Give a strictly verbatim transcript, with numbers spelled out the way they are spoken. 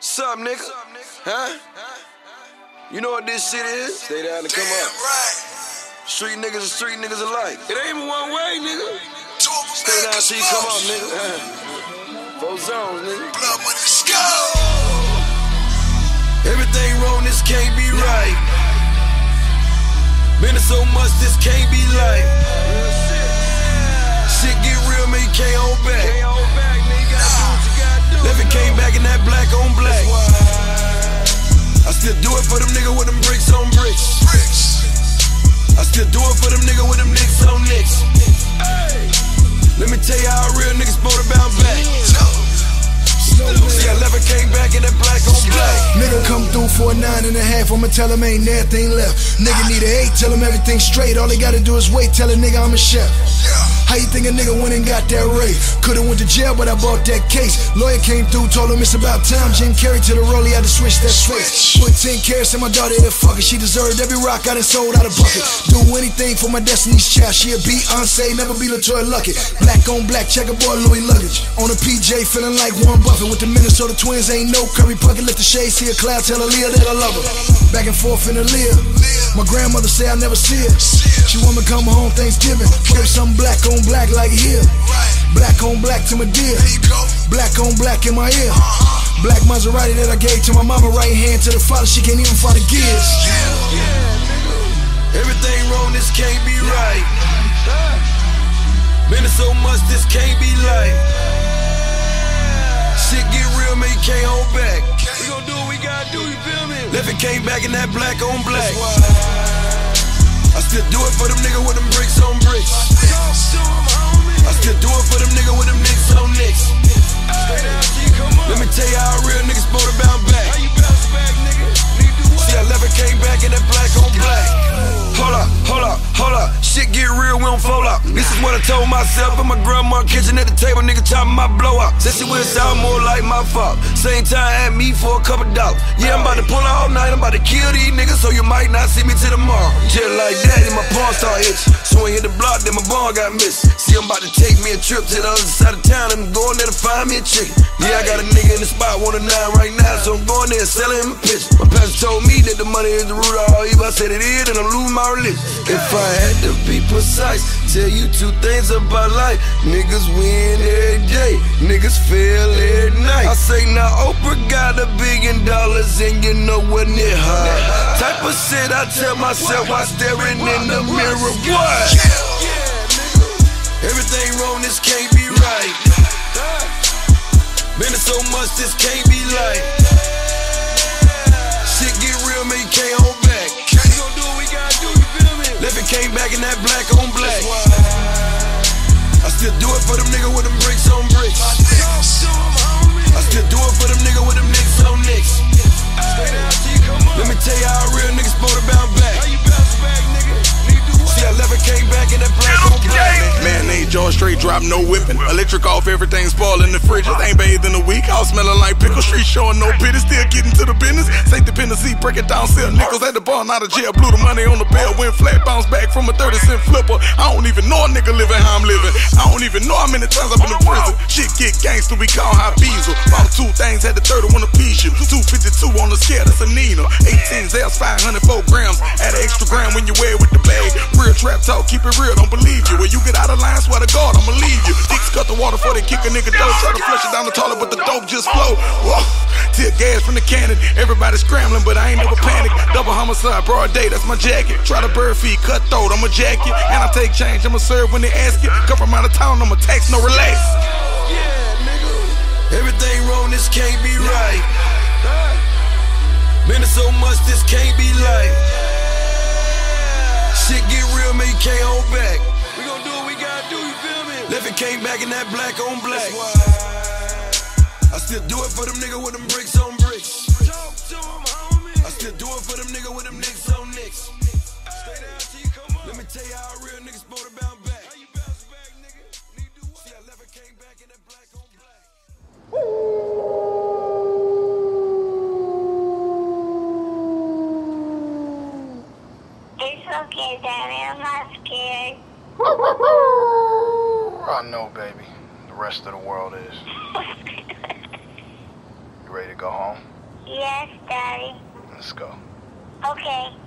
Sup, nigga? Huh? You know what this shit is? Stay down and come up. Street niggas and street niggas alike. It ain't even one way, nigga. Stay down till you come up, nigga. Four zones, nigga. Blood money, let's go. Everything wrong, this can't be right. Been so much, this can't be like. Shit get real, man, you can't hold back. Left and came back in that black on black. I still do it for them niggas with them bricks on bricks. I still do it for them niggas with them nicks on nicks. Let me tell you how a real nigga supposed to bounce back. See, I left and came back in that black on black. Nigga come through for a nine and a half, I'ma tell him ain't nothing left. Nigga need an eight, tell him everything straight. All they gotta do is wait, tell a nigga I'm a chef. How you think a nigga went and got that rate? Could've went to jail, but I bought that case. Lawyer came through, told him it's about time. Jim Carrey to the rollie, had to switch that face. Put ten carats in my daughter, the fucker. She deserved every rock I done sold out a bucket. Do anything for my Destiny's Child. She a Beyonce, never be LaToya Luckett. Black on black, checkerboard Louis luggage. On a P J, feeling like Warren Buffett. With the Minnesota Twins, ain't no Curry Puckett. Lift the shade, see a cloud, tell Aaliyah that I love her. Back and forth in the Leah. My grandmother say I never see her. She want me to come home Thanksgiving. Put something black on black like here. Black on black to my dear. Black on black in my ear. Black Maserati that I gave to my mama. Right hand to the father, she can't even find the gears. Everything wrong, this can't be right. Been so much, this can't be like. Shit get real, man, you can't hold back. We gon' do what we gotta do, you feel me? Left and came back in that black on black. I still do it for them niggas with them bricks on bricks. I still do it for them niggas with them nicks on nicks. Let me tell you how a real nigga supposed to bounce back. See, I left and came back in that black on black. Hold up, hold up, hold up. Shit get real, we don't fold up. This is what I told myself in my grandma's kitchen at the table. Nigga chopping my blow up. Said she would sound more like my fault. Same time at me for a couple dollars. Yeah, I'm about to pull all night. I'm about to kill these niggas, so you might not see me till tomorrow. Just like that, and my pawn start itching. So I hit the block, then my bond got missing. See, I'm about to take me a trip to the other side of town, and I'm going there to find me a chicken. Yeah, I got a nigga in the spot, want a nine right now, so I'm going there and selling him a picture. My pastor told me that the money is the root of all evil. I said it is, and I'm losing my religion. If I had to be precise, tell you two things about life. Niggas win every day, niggas fail every night. I say now Oprah got a billion dollars and you know what near her. Type of shit I tell myself while staring in the mirror. What? Everything wrong, this can't be right. Been so much, this can't be like. Shit get real, man, you can't hold back. We gon' do what we gotta do, you feel me? Left and came back in that black on black. I still do it for them niggas with them bricks on bricks. I still do it for them niggas with them nicks on nicks. Let me tell you how a real nigga supposed to bounce back. See, I left and came back in that black on black. Man named George, straight drop, no whipping. Electric off, everything spoiling the fridge. Ain't bathed in a week, I was smelling like pickle. Street showing no pity, still getting to the business. Saint dependency, break it down, sell nickels at the bar, not a jail. Blew the money on the bell, went flat, bounced back from a thirty cent flipper. I don't even know a nigga living how I'm living. I don't even know how many times I've been in prison. Shit get gangster, we call high diesel. Bought two things, had the thirty-one a piece. two fifty-two on the scale, that's a Nina. eighteen Zels, five hundred four grams. Add an extra gram when you wear it with the bag. Real trap talk, keep it real, don't believe you. When you get out of line, swear to God, I'ma leave you. Dicks cut the water before they kick a nigga dope. Try to flush it down the toilet, but the dope just flow. Whoa. Tear gas from the cannon. Everybody scrambling, but I ain't never panic. Double homicide, broad day, that's my jacket. Try to bird feed, cut throat, I'ma jack it. And I take change, I'ma serve when they ask it. Come from out of town, I'ma tax, no relax. Yeah, nigga. Everything wrong, this can't be right. Been so much, this can't be like. Shit get real, man, you can't hold back. We gon' do what we gotta do, you feel me? Left and came back in that black on black. I still do it for them niggas with them bricks on bricks. I still do it for them niggas with them nicks on nicks. Let me tell you how a real nigga supposed to bounce back. See, I left and came back in that black on black. It's okay, Daddy. I'm not scared. I know, baby. The rest of the world is. You ready to go home? Yes, Daddy. Let's go. Okay.